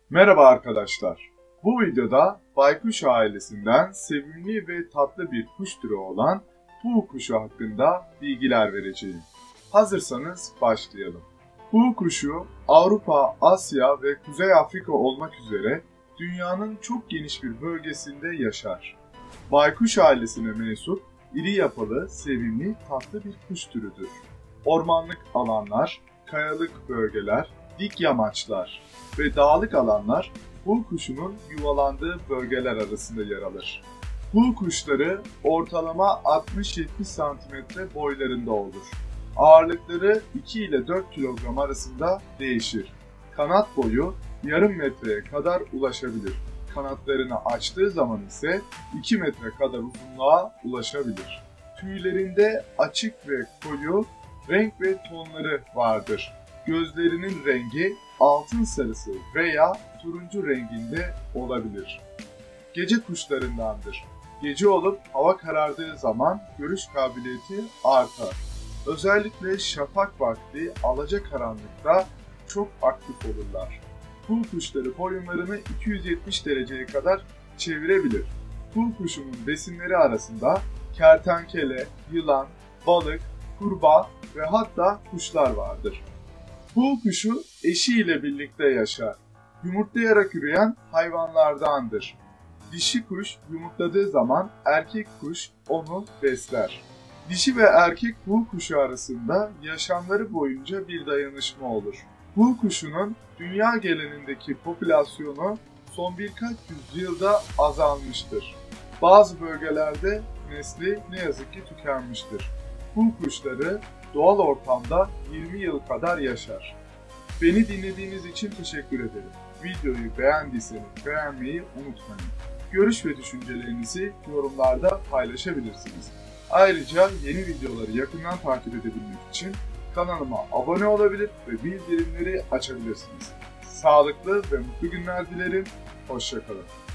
Merhaba arkadaşlar. Bu videoda baykuş ailesinden sevimli ve tatlı bir kuş türü olan kuğu kuşu hakkında bilgiler vereceğim. Hazırsanız başlayalım. Kuğu kuşu Avrupa, Asya ve Kuzey Afrika olmak üzere dünyanın çok geniş bir bölgesinde yaşar. Baykuş ailesine mensup iri yapılı, sevimli, tatlı bir kuş türüdür. Ormanlık alanlar, kayalık bölgeler, dik yamaçlar ve dağlık alanlar kuğu kuşunun yuvalandığı bölgeler arasında yer alır. Kuğu kuşları ortalama 60-70 cm boylarında olur. Ağırlıkları 2 ile 4 kilogram arasında değişir. Kanat boyu yarım metreye kadar ulaşabilir. Kanatlarını açtığı zaman ise 2 metre kadar uzunluğa ulaşabilir. Tüylerinde açık ve koyu renk ve tonları vardır. Gözlerinin rengi altın sarısı veya turuncu renginde olabilir. Gece kuşlarındandır. Gece olup hava karardığı zaman görüş kabiliyeti artar. Özellikle şafak vakti alacakaranlıkta çok aktif olurlar. Kuğu kuşları boyunlarını 270 dereceye kadar çevirebilir. Kuğu kuşunun besinleri arasında kertenkele, yılan, balık, kurbağa ve hatta kuşlar vardır. Kuğu kuşu eşiyle birlikte yaşar. Yumurtlayarak üreyen hayvanlardandır. Dişi kuş yumurtladığı zaman erkek kuş onu besler. Dişi ve erkek kuğu kuşu arasında yaşamları boyunca bir dayanışma olur. Kuğu kuşunun dünya genelindeki popülasyonu son birkaç yüzyılda azalmıştır. Bazı bölgelerde nesli ne yazık ki tükenmiştir. Kuğu kuşları doğal ortamda 20 yıl kadar yaşar. Beni dinlediğiniz için teşekkür ederim. Videoyu beğendiyseniz beğenmeyi unutmayın. Görüş ve düşüncelerinizi yorumlarda paylaşabilirsiniz. Ayrıca yeni videoları yakından takip edebilmek için kanalıma abone olabilir ve bildirimleri açabilirsiniz. Sağlıklı ve mutlu günler dilerim. Hoşça kalın.